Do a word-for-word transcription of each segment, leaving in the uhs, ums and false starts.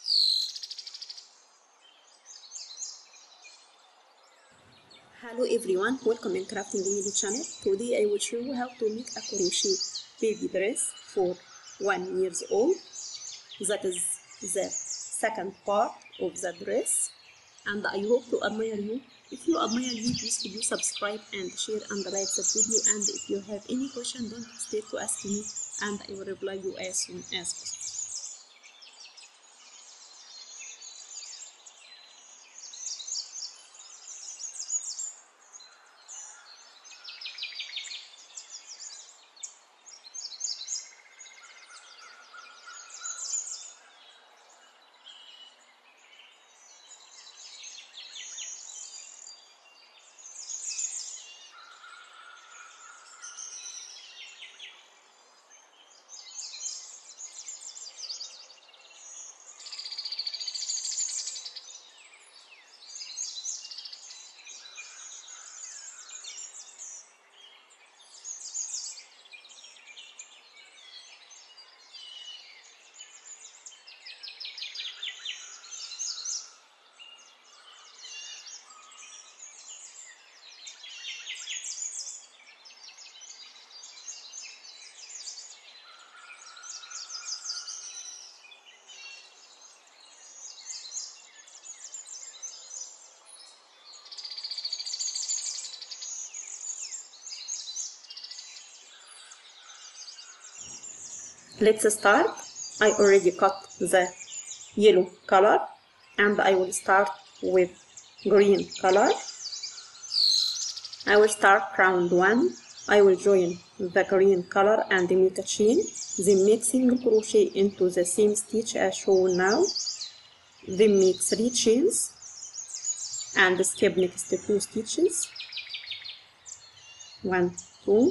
Hello everyone, welcome in Crafting Media channel. Today I will show you how to make a crochet baby dress for one years old. That is the second part of the dress, and I hope to admire you. If you admire me, please could you subscribe and share and like the video, and if you have any question, don't hesitate to ask me and I will reply you as soon as possible. Let's start. I already cut the yellow color and I will start with green color. I will start round one. I will join the green color and make a chain, then make single crochet into the same stitch as shown now, then make three chains and skip next two stitches, one, two,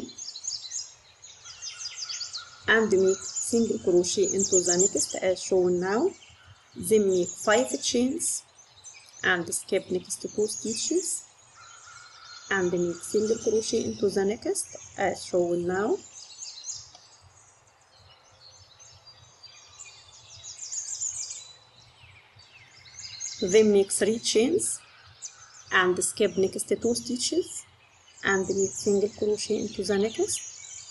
and make single crochet into the next as shown now, then make five chains and skip next two stitches and make single crochet into the next as shown now, then make three chains and skip next two stitches and make single crochet into the next,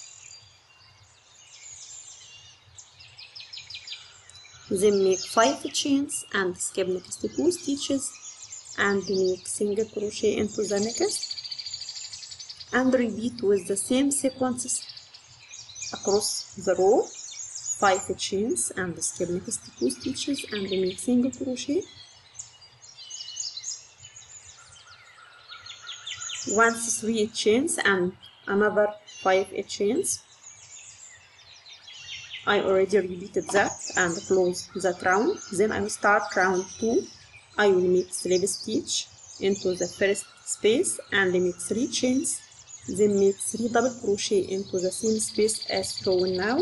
then make five chains and skip next two stitches and make single crochet into the next, and repeat with the same sequences across the row, five chains and skip next two stitches and make single crochet, once three chains and another five chains. I already repeated that and close that round. Then I will start round two. I will make slip stitch into the first space and make three chains, then make three double crochet into the same space as shown now.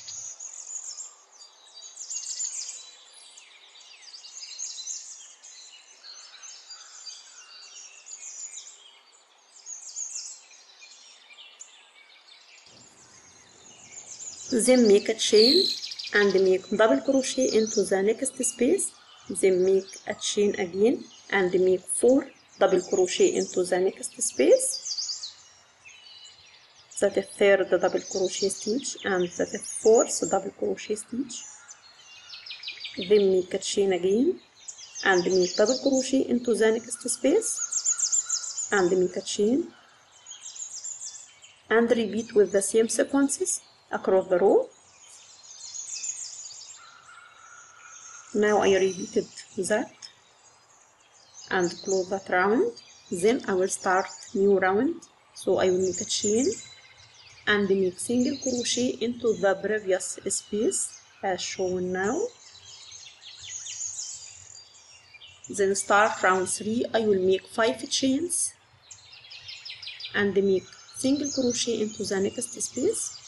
Then make a chain and make double crochet into the next space, then make a chain again and make four double crochet into the next space. That is third double crochet stitch and that is fourth double crochet stitch. Then make a chain again and make double crochet into the next space and make a chain and repeat with the same sequences across the row. Now I repeated that and close that round. Then I will start new round. So I will make a chain and make single crochet into the previous space as shown now. Then start round three. I will make five chains and make single crochet into the next space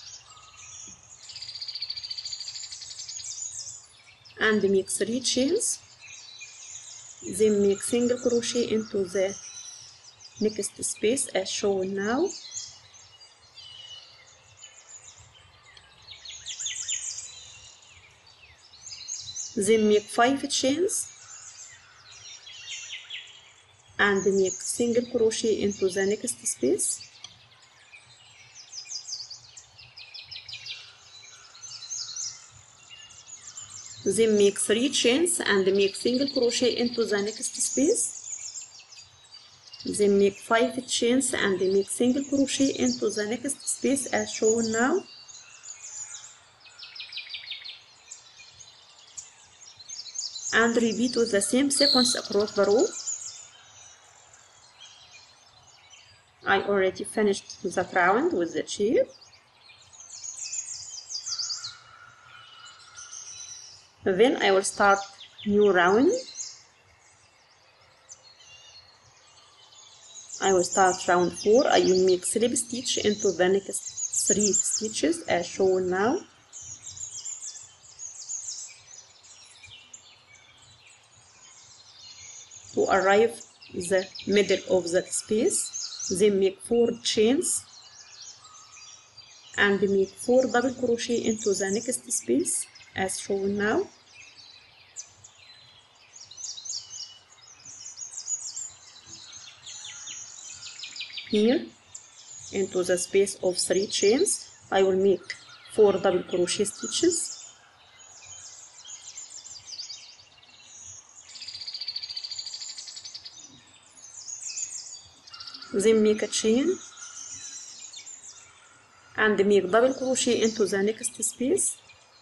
and make three chains, then make single crochet into the next space as shown now, then make five chains and make single crochet into the next space. Then make three chains and make single crochet into the next space. Then make five chains and make single crochet into the next space as shown now. And repeat with the same sequence across the row. I already finished that round with the chair. Then I will start new round. I will start round four. I will make slip stitch into the next three stitches as shown now. To arrive the middle of that space, then make four chains and make four double crochet into the next space as shown now. Here, into the space of three chains, I will make four double crochet stitches. Then make a chain and make double crochet into the next space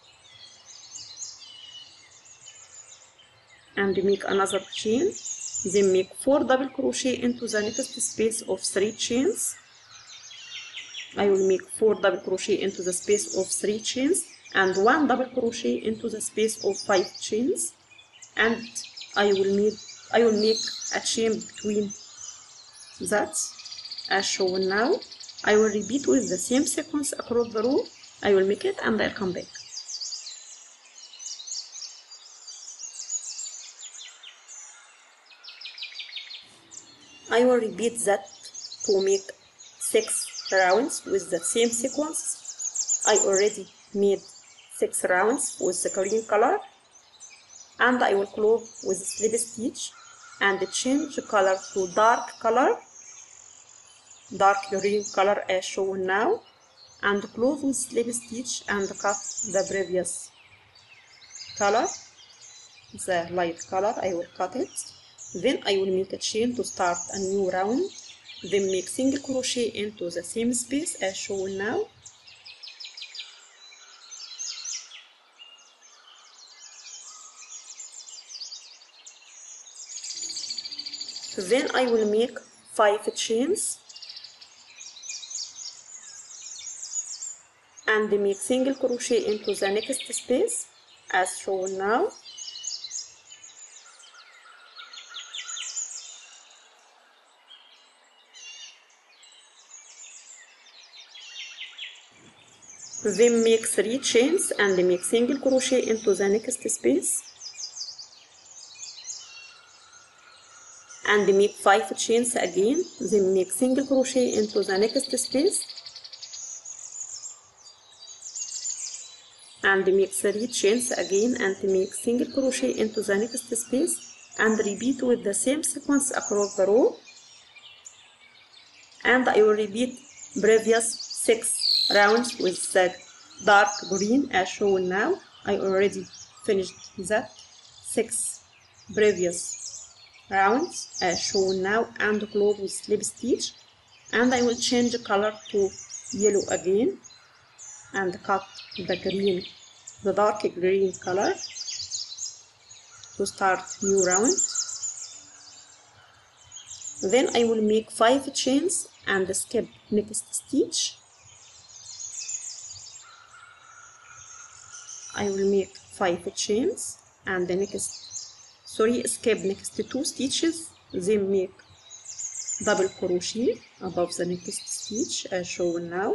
and make another chain. Then make four double crochet into the next space of three chains. I will make four double crochet into the space of three chains and one double crochet into the space of five chains, and I will make I will make a chain between that as shown now. I will repeat with the same sequence across the row. I will make it and I'll come back. I will repeat that to make six rounds with the same sequence. I already made six rounds with the green color, and I will close with slip stitch and change color to dark color, dark green color as shown now, and close with slip stitch and cut the previous color, the light color. I will cut it. Then I will make a chain to start a new round. Then make single crochet into the same space as shown now. Then I will make five chains and make single crochet into the next space as shown now. Then make three chains and make single crochet into the next space and make five chains again. Then make single crochet into the next space and make three chains again and make single crochet into the next space, and repeat with the same sequence across the row. And I will repeat previous six rounds with the dark green as shown now. I already finished that six previous rounds as shown now, and close with slip stitch, and I will change the color to yellow again and cut the green, the dark green color to start new round. Then I will make five chains and skip next stitch. I will make five chains and the next, sorry, skip next two stitches, then make double crochet above the next stitch as shown now.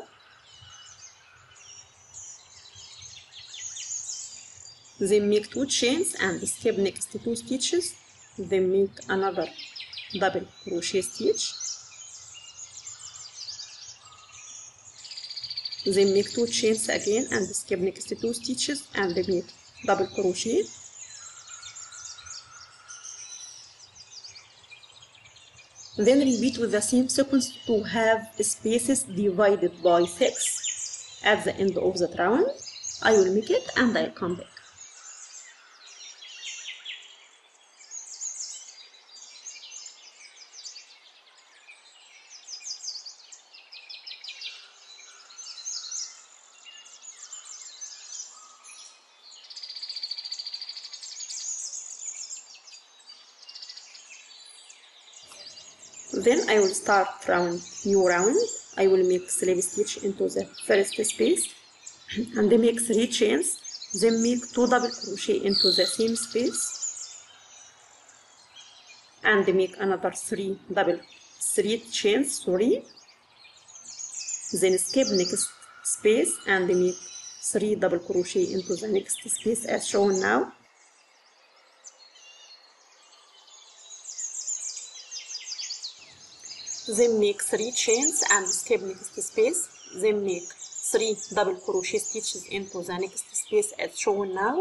Then make two chains and skip next two stitches, then make another double crochet stitch. Then make two chains again and skip next two stitches and make double crochet. Then repeat with the same sequence to have spaces divided by six at the end of that round. I will make it and I'll come back. Then I will start round, new round. I will make slip stitch into the first space and make three chains, then make two double crochet into the same space and make another three double three chains, sorry. Then skip next space and make three double crochet into the next space as shown now. Then make three chains and skip next space, then make three double crochet stitches into the next space as shown now.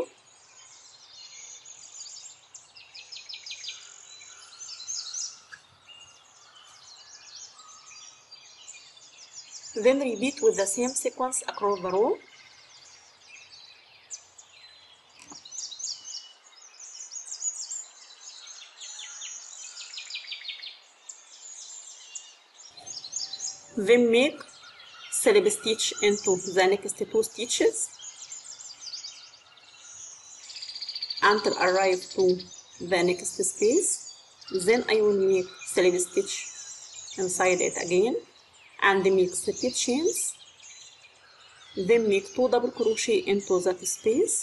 Then repeat with the same sequence across the row. Then make slip stitch into the next two stitches until arrive to the next space. Then I will make slip stitch inside it again and make split chains. Then make two double crochet into that space.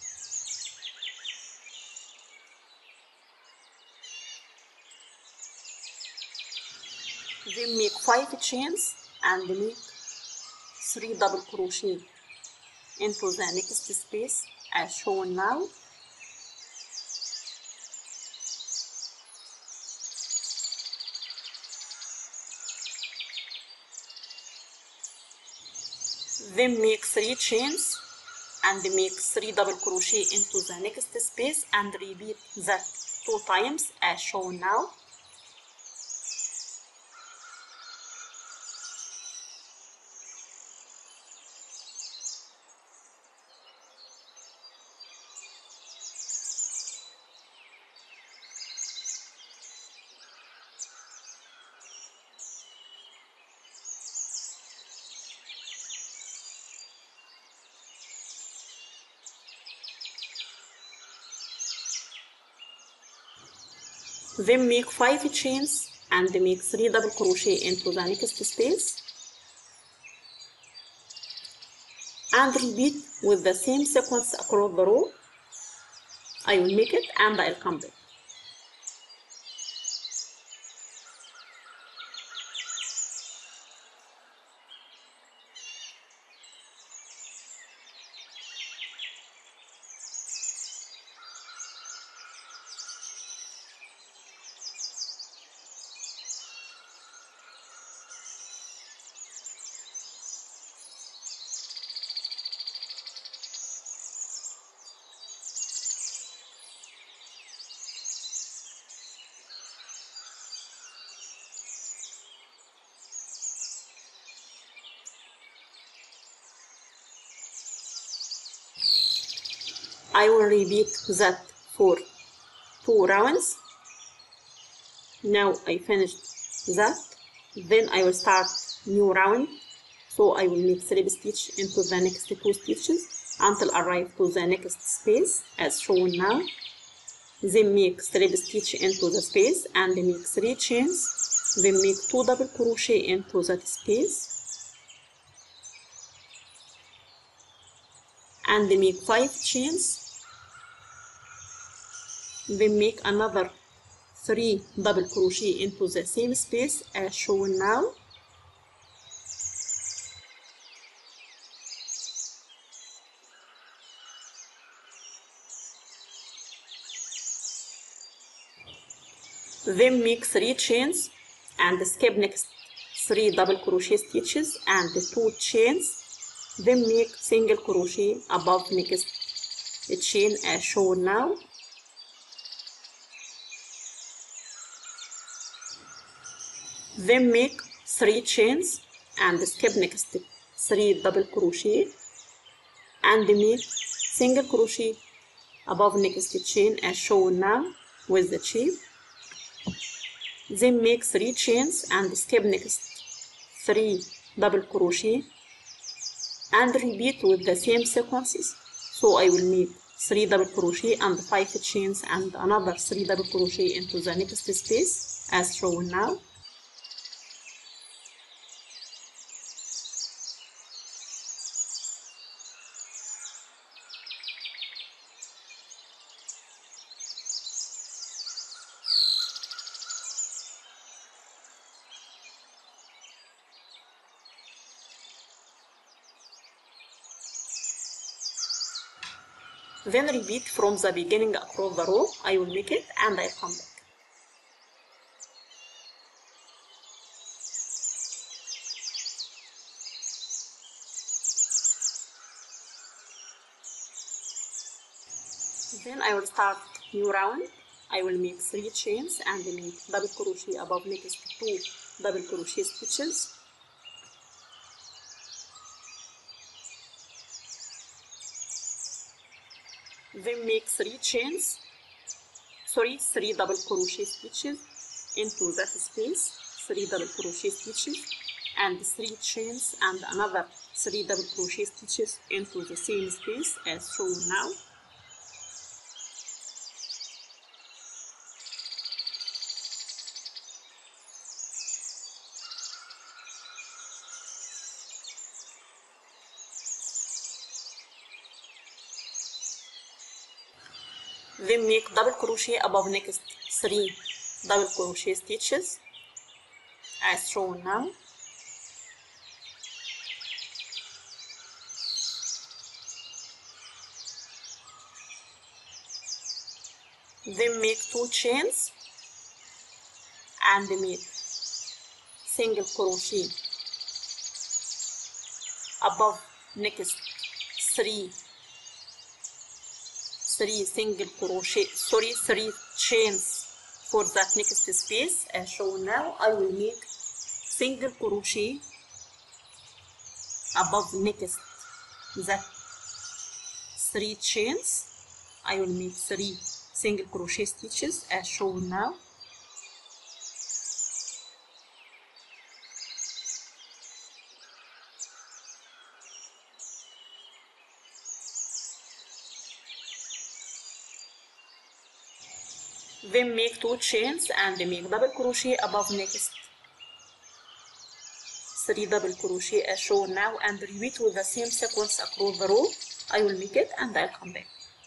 Then make five chains and make three double crochet into the next space as shown now. Then make three chains and make three double crochet into the next space and repeat that two times as shown now. Then make five chains and make three double crochet into the next space and repeat with the same sequence across the row. I will make it and I'll come back. I will repeat that for two rounds. Now I finished that. Then I will start new round. So I will make slip stitch into the next two stitches until arrive to the next space as shown now. Then make slip stitch into the space and make three chains. Then make two double crochet into that space and make five chains. Then make another three double crochet into the same space as shown now. Then make three chains and skip next three double crochet stitches and two chains. Then make single crochet above next chain as shown now. then make three chains and skip next three double crochet and make single crochet above next chain as shown now with the shape. Then make three chains and skip next three double crochet and repeat with the same sequences. So I will make three double crochet and five chains and another three double crochet into the next space as shown now. Then repeat from the beginning across the row. I will make it and I'll come back. Then I will start new round. I will make three chains and make double crochet above next two double crochet stitches. Then make three chains, sorry, three double crochet stitches into that space, three double crochet stitches and three chains and another three double crochet stitches into the same space as shown now. Then make double crochet above next three double crochet stitches as shown now. Then make two chains and make single crochet above next three three single crochet, sorry, three chains for that next space as shown now. I will make single crochet above next that three chains. I will make three single crochet stitches as shown now. Then make two chains and make double crochet above next three double crochet as shown now and repeat with the same sequence across the row. I will make it and I'll come back.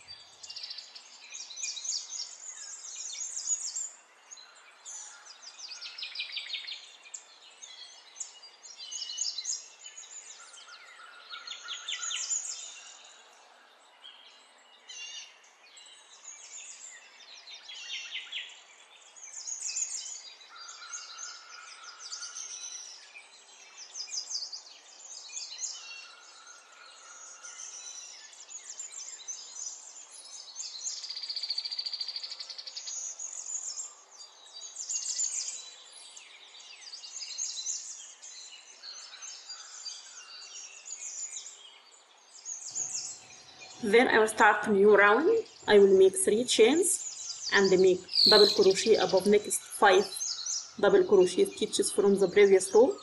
Then I will start a new round. I will make three chains and make double crochet above next five double crochet stitches from the previous row.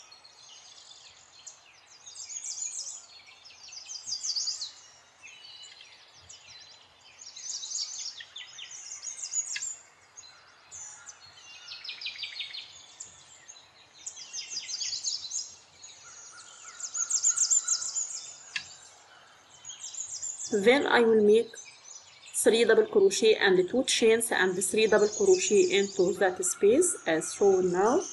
Then I will make three double crochet and two chains and three double crochet into that space as shown now.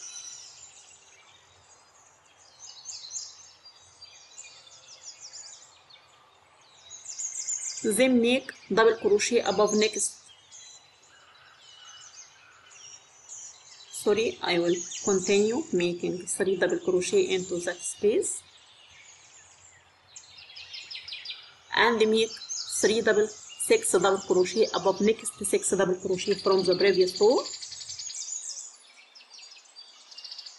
Then make double crochet above next. Sorry, I will continue making three double crochet into that space. And make three double six double crochet above next six double crochet from the previous row.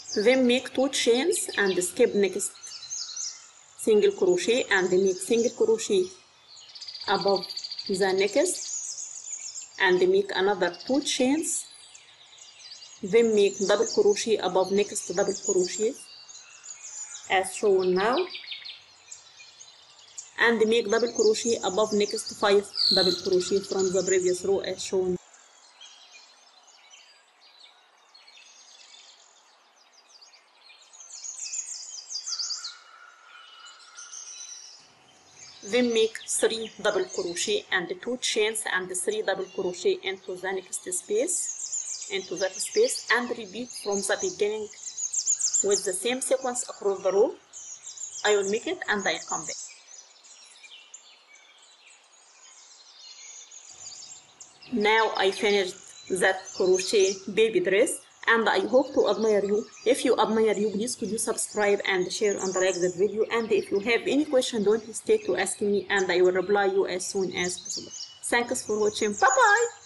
Then make two chains and skip next single crochet and make single crochet above the next and make another two chains, then make double crochet above next double crochet as shown now, and make double crochet above next five double crochet from the previous row as shown. Then make three double crochet and two chains and three double crochet into the next space, into that space, and repeat from the beginning with the same sequence across the row. I will make it and I'll come back. Now I finished that crochet baby dress and I hope to admire you. If you admire you, please could you subscribe and share and like that video, and if you have any question, don't hesitate to ask me and I will reply you as soon as possible. Thanks for watching. Bye bye.